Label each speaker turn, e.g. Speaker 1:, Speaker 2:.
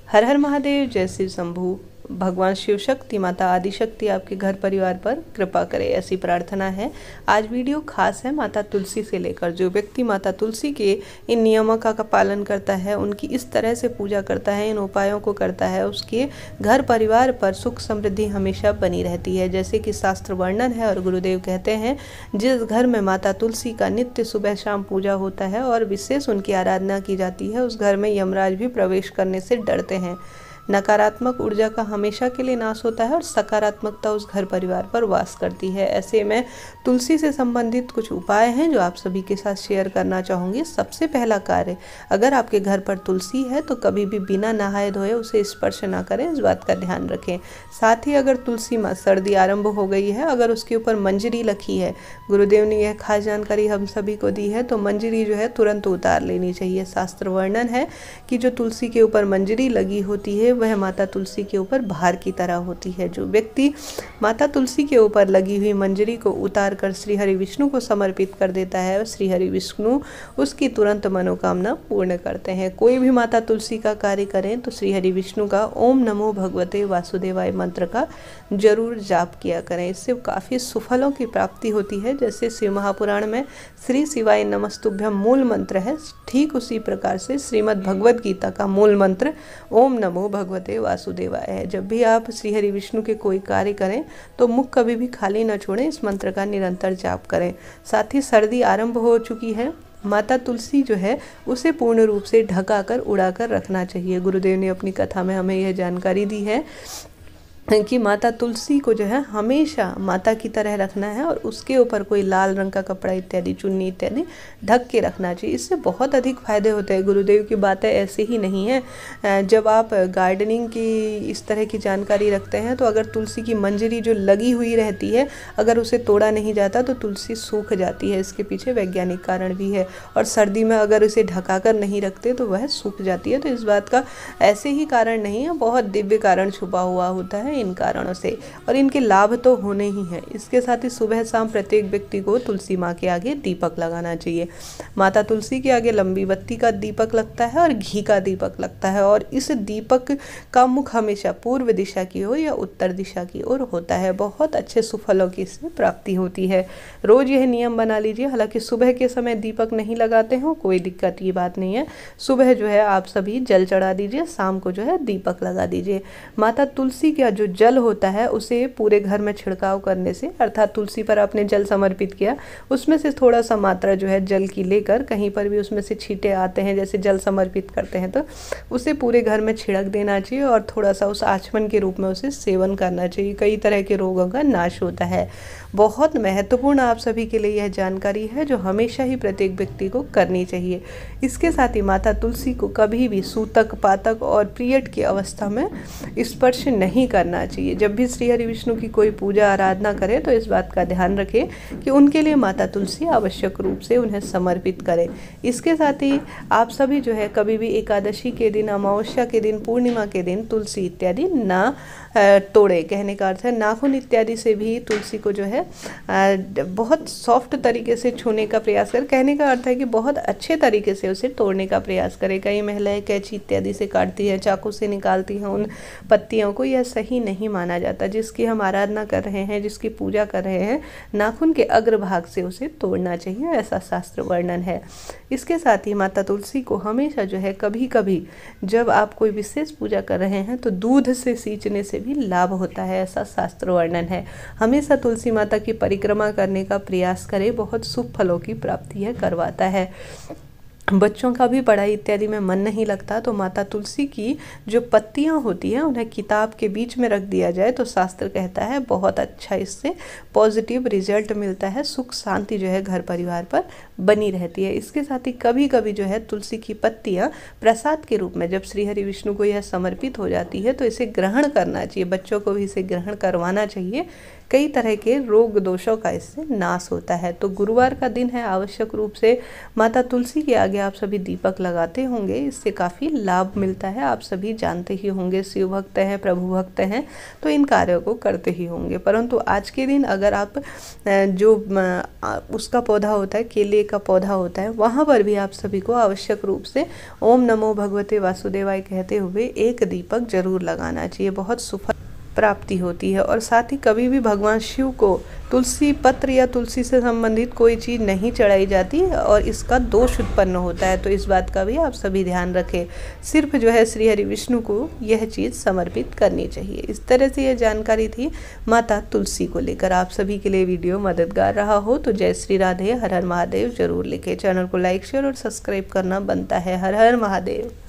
Speaker 1: हर हर महादेव। जय श्री शंभू। भगवान शिव शक्ति, माता आदिशक्ति आपके घर परिवार पर कृपा करे, ऐसी प्रार्थना है। आज वीडियो खास है माता तुलसी से लेकर। जो व्यक्ति माता तुलसी के इन नियमों का पालन करता है, उनकी इस तरह से पूजा करता है, इन उपायों को करता है, उसके घर परिवार पर सुख समृद्धि हमेशा बनी रहती है। जैसे कि शास्त्र वर्णन है और गुरुदेव कहते हैं, जिस घर में माता तुलसी का नित्य सुबह शाम पूजा होता है और विशेष उनकी आराधना की जाती है, उस घर में यमराज भी प्रवेश करने से डरते हैं। नकारात्मक ऊर्जा का हमेशा के लिए नाश होता है और सकारात्मकता उस घर परिवार पर वास करती है। ऐसे में तुलसी से संबंधित कुछ उपाय हैं जो आप सभी के साथ शेयर करना चाहूँगी। सबसे पहला कार्य, अगर आपके घर पर तुलसी है तो कभी भी बिना नहाए धोए उसे स्पर्श ना करें, इस बात का ध्यान रखें। साथ ही अगर तुलसी में सर्दी आरंभ हो गई है, अगर उसके ऊपर मंजरी लगी है, गुरुदेव ने यह खास जानकारी हम सभी को दी है, तो मंजरी जो है तुरंत उतार लेनी चाहिए। शास्त्र वर्णन है कि जो तुलसी के ऊपर मंजरी लगी होती है वह माता तुलसी के ऊपर भार की तरह होती है। जो व्यक्ति माता तुलसी के ऊपर लगी हुई मंजरी को उतार कर श्री हरि विष्णु को समर्पित कर देता है, श्री हरि विष्णु उसकी तुरंत मनोकामना पूर्ण करते हैं। कोई भी माता तुलसी का कार्य करें तो श्री हरि विष्णु का ओम नमो भगवते वासुदेवाय मंत्र का जरूर जाप किया करें। इससे काफ़ी सुफलों की प्राप्ति होती है। जैसे शिव महापुराण में श्री शिवाय नमस्तुभ्यम मूल मंत्र है, ठीक उसी प्रकार से श्रीमद् भगवद गीता का मूल मंत्र ओम नमो भगवते वासुदेवाय है। जब भी आप श्री हरि विष्णु के कोई कार्य करें तो मुख कभी भी खाली न छोड़ें, इस मंत्र का निरंतर जाप करें। साथ ही सर्दी आरंभ हो चुकी है, माता तुलसी जो है उसे पूर्ण रूप से ढकाकर उड़ाकर रखना चाहिए। गुरुदेव ने अपनी कथा में हमें यह जानकारी दी है कि माता तुलसी को जो है हमेशा माता की तरह रखना है और उसके ऊपर कोई लाल रंग का कपड़ा इत्यादि, चुन्नी इत्यादि ढक के रखना चाहिए। इससे बहुत अधिक फायदे होते हैं। गुरुदेव की बातें ऐसे ही नहीं है। जब आप गार्डनिंग की इस तरह की जानकारी रखते हैं तो अगर तुलसी की मंजरी जो लगी हुई रहती है, अगर उसे तोड़ा नहीं जाता तो तुलसी सूख जाती है। इसके पीछे वैज्ञानिक कारण भी है। और सर्दी में अगर इसे ढकाकर नहीं रखते तो वह सूख जाती है। तो इस बात का ऐसे ही कारण नहीं है, बहुत दिव्य कारण छुपा हुआ होता है इन कारणों से, और इनके लाभ तो होने ही हैं। इसके साथ ही सुबह शाम प्रत्येक व्यक्ति को तुलसी माँ के आगे दीपक लगाना चाहिए। माता तुलसी के आगे लंबी बत्ती का दीपक लगता है और घी का दीपक लगता है, और इस दीपक का मुख हमेशा पूर्व दिशा की ओर या उत्तर दिशा की ओर होता है। बहुत अच्छे सुफलों की इससे प्राप्ति होती है। रोज यह नियम बना लीजिए। हालांकि सुबह के समय दीपक नहीं लगाते हो, कोई दिक्कत की बात नहीं है। सुबह जो है आप सभी जल चढ़ा दीजिए, शाम को जो है दीपक लगा दीजिए। माता तुलसी का जो जल होता है उसे पूरे घर में छिड़काव करने से, अर्थात तुलसी पर आपने जल समर्पित किया, उसमें से थोड़ा सा मात्रा जो है जल की लेकर, कहीं पर भी उसमें से छींटे आते हैं जैसे जल समर्पित करते हैं, तो उसे पूरे घर में छिड़क देना चाहिए और थोड़ा सा उस आचमन के रूप में उसे सेवन करना चाहिए। कई तरह के रोगों का नाश होता है। बहुत महत्वपूर्ण आप सभी के लिए यह जानकारी है जो हमेशा ही प्रत्येक व्यक्ति को करनी चाहिए। इसके साथ ही माता तुलसी को कभी भी सूतक, पातक और पीरियड की अवस्था में स्पर्श नहीं करना चाहिए। जब भी श्री हरि विष्णु की कोई पूजा आराधना करें तो इस बात का ध्यान रखें कि उनके लिए माता तुलसी आवश्यक रूप से उन्हें समर्पित करें। इसके साथ ही आप सभी जो है कभी भी एकादशी के दिन, अमावस्या के दिन, पूर्णिमा के दिन तुलसी इत्यादि ना तोड़े। कहने का अर्थ है नाखून इत्यादि से भी तुलसी को जो है बहुत सॉफ्ट तरीके से छूने का प्रयास करें। कहने का अर्थ है कि बहुत अच्छे तरीके से उसे तोड़ने का प्रयास करें। कई महिलाएं कैंची इत्यादि से काटती है, चाकू से निकालती हैं उन पत्तियों को, यह सही नहीं माना जाता। जिसकी हम आराधना कर रहे हैं, जिसकी पूजा कर रहे हैं, नाखून के अग्रभाग से उसे तोड़ना चाहिए, ऐसा शास्त्र वर्णन है। इसके साथ ही माता तुलसी को हमेशा जो है कभी कभी जब आप कोई विशेष पूजा कर रहे हैं तो दूध से सींचने से भी लाभ होता है, ऐसा शास्त्र वर्णन है। हमेशा तुलसी माता की परिक्रमा करने का प्रयास करें, बहुत शुभ फलों की प्राप्ति है करवाता है। बच्चों का भी पढ़ाई इत्यादि में मन नहीं लगता तो माता तुलसी की जो पत्तियां होती हैं उन्हें किताब के बीच में रख दिया जाए तो शास्त्र कहता है बहुत अच्छा इससे पॉजिटिव रिजल्ट मिलता है, सुख शांति जो है घर परिवार पर बनी रहती है। इसके साथ ही कभी कभी जो है तुलसी की पत्तियां प्रसाद के रूप में जब श्री हरि विष्णु को यह समर्पित हो जाती है तो इसे ग्रहण करना चाहिए। बच्चों को भी इसे ग्रहण करवाना चाहिए। कई तरह के रोग दोषों का इससे नाश होता है। तो गुरुवार का दिन है, आवश्यक रूप से माता तुलसी के आगे आप सभी दीपक लगाते होंगे, इससे काफ़ी लाभ मिलता है। आप सभी जानते ही होंगे, शिव भक्त हैं, प्रभु भक्त हैं, तो इन कार्यों को करते ही होंगे। परंतु आज के दिन अगर आप जो उसका पौधा होता है, केले का पौधा होता है, वहाँ पर भी आप सभी को आवश्यक रूप से ओम नमो भगवते वासुदेवाय कहते हुए एक दीपक जरूर लगाना चाहिए। बहुत सुफल प्राप्ति होती है। और साथ ही कभी भी भगवान शिव को तुलसी पत्र या तुलसी से संबंधित कोई चीज़ नहीं चढ़ाई जाती और इसका दोष उत्पन्न होता है। तो इस बात का भी आप सभी ध्यान रखें। सिर्फ जो है श्री हरि विष्णु को यह चीज़ समर्पित करनी चाहिए। इस तरह से यह जानकारी थी माता तुलसी को लेकर। आप सभी के लिए वीडियो मददगार रहा हो तो जय श्री राधे, हर हर महादेव जरूर लिखें। चैनल को लाइक शेयर और सब्सक्राइब करना बनता है। हर हर महादेव।